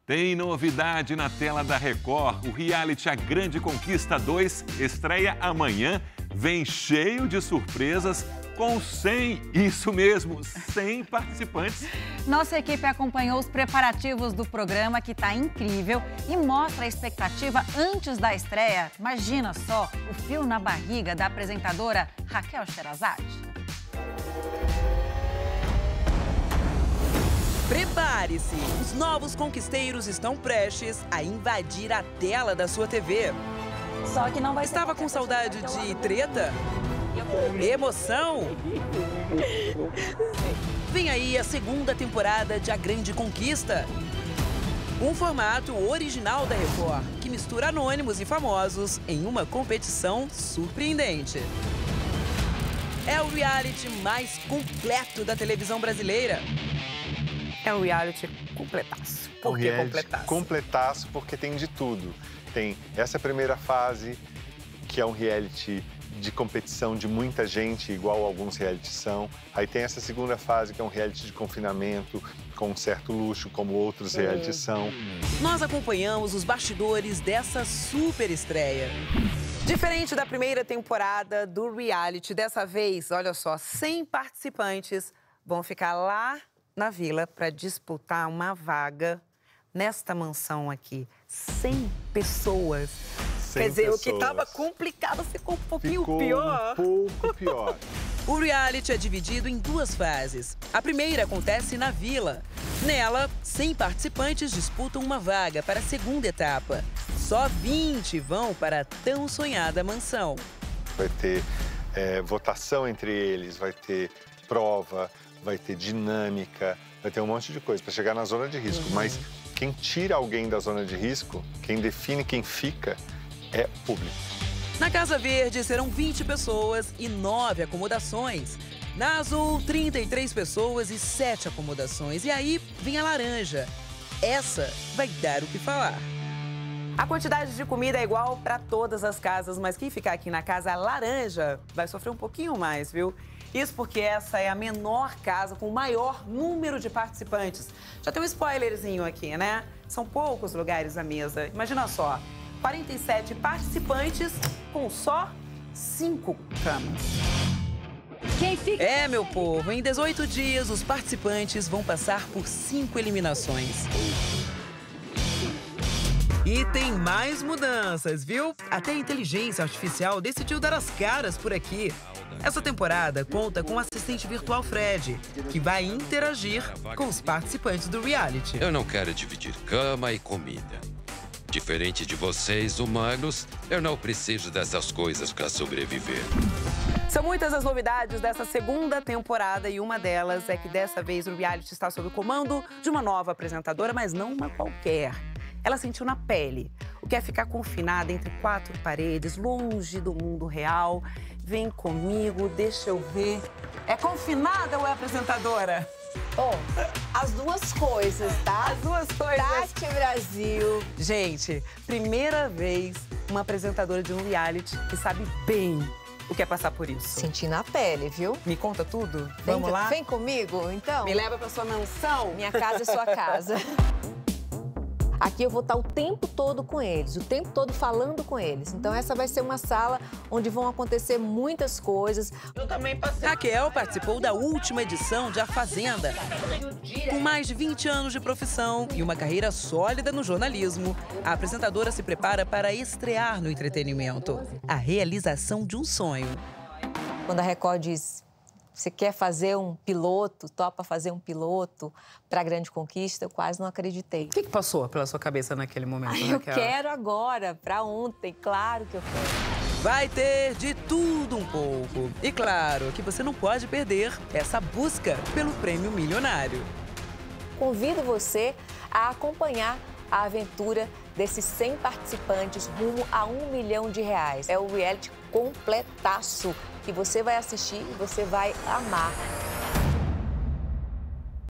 Tem novidade na tela da Record. O reality A Grande Conquista 2 estreia amanhã. Vem cheio de surpresas com 100, isso mesmo, 100 participantes. Nossa equipe acompanhou os preparativos do programa, que está incrível, e mostra a expectativa antes da estreia. Imagina só o fio na barriga da apresentadora Raquel Sherazade. Prepare-se! Os novos conquisteiros estão prestes a invadir a tela da sua TV. Só que não vai Estava com saudade de treta? Emoção? Vem aí a segunda temporada de A Grande Conquista. Um formato original da Record, que mistura anônimos e famosos em uma competição surpreendente. É o reality mais completo da televisão brasileira. É um reality completaço. Por que completaço? Completaço porque tem de tudo. Tem essa primeira fase, que é um reality de competição de muita gente, igual alguns realities são. Aí tem essa segunda fase, que é um reality de confinamento, com um certo luxo, como outros realities são. Nós acompanhamos os bastidores dessa super estreia. Diferente da primeira temporada do reality, dessa vez, olha só, 100 participantes vão ficar lá na vila para disputar uma vaga nesta mansão aqui. 100 pessoas. 100 Quer dizer, pessoas. o que estava complicado ficou um pouquinho pior. Um pouco pior. O reality é dividido em duas fases. A primeira acontece na vila. Nela, 100 participantes disputam uma vaga para a segunda etapa. Só 20 vão para a tão sonhada mansão. Vai ter votação entre eles, vai ter prova, vai ter dinâmica, vai ter um monte de coisa para chegar na zona de risco. Mas quem tira alguém da zona de risco, quem define quem fica, é o público. Na Casa Verde serão 20 pessoas e 9 acomodações. Na Azul, 33 pessoas e 7 acomodações. E aí vem a Laranja. Essa vai dar o que falar. A quantidade de comida é igual para todas as casas, mas quem ficar aqui na Casa Laranja vai sofrer um pouquinho mais, viu? Isso porque essa é a menor casa com o maior número de participantes. Já tem um spoilerzinho aqui, né? São poucos lugares à mesa. Imagina só, 47 participantes com só 5 camas. Quem fica... É, meu povo, em 18 dias os participantes vão passar por 5 eliminações. E tem mais mudanças, viu? Até a inteligência artificial decidiu dar as caras por aqui. Essa temporada conta com o assistente virtual Fred, que vai interagir com os participantes do reality. Eu não quero dividir cama e comida. Diferente de vocês, humanos, eu não preciso dessas coisas para sobreviver. São muitas as novidades dessa segunda temporada e uma delas é que dessa vez o reality está sob o comando de uma nova apresentadora, mas não uma qualquer. Ela sentiu na pele o que é ficar confinada entre 4 paredes, longe do mundo real. Vem comigo, deixa eu ver. É confinada ou é apresentadora? Oh, as duas coisas, tá? As duas coisas. Tati Brasil. Gente, primeira vez uma apresentadora de um reality que sabe bem o que é passar por isso. Senti na pele, viu? Me conta tudo? Vamos lá? Vem comigo, então. Me leva pra sua mansão? Minha casa é sua casa. Aqui eu vou estar o tempo todo com eles, o tempo todo falando com eles. Então essa vai ser uma sala onde vão acontecer muitas coisas. Eu também passei. Raquel participou da última edição de A Fazenda. Com mais de 20 anos de profissão e uma carreira sólida no jornalismo, a apresentadora se prepara para estrear no entretenimento. A realização de um sonho. Quando a Record diz, você quer fazer um piloto, topa fazer um piloto para a Grande Conquista, eu quase não acreditei. O que passou pela sua cabeça naquele momento, Raquel? Eu quero agora, para ontem, claro que eu quero. Vai ter de tudo um pouco. E claro que você não pode perder essa busca pelo prêmio milionário. Convido você a acompanhar a aventura desses 100 participantes rumo a R$1 milhão. É o reality completaço que você vai assistir e você vai amar.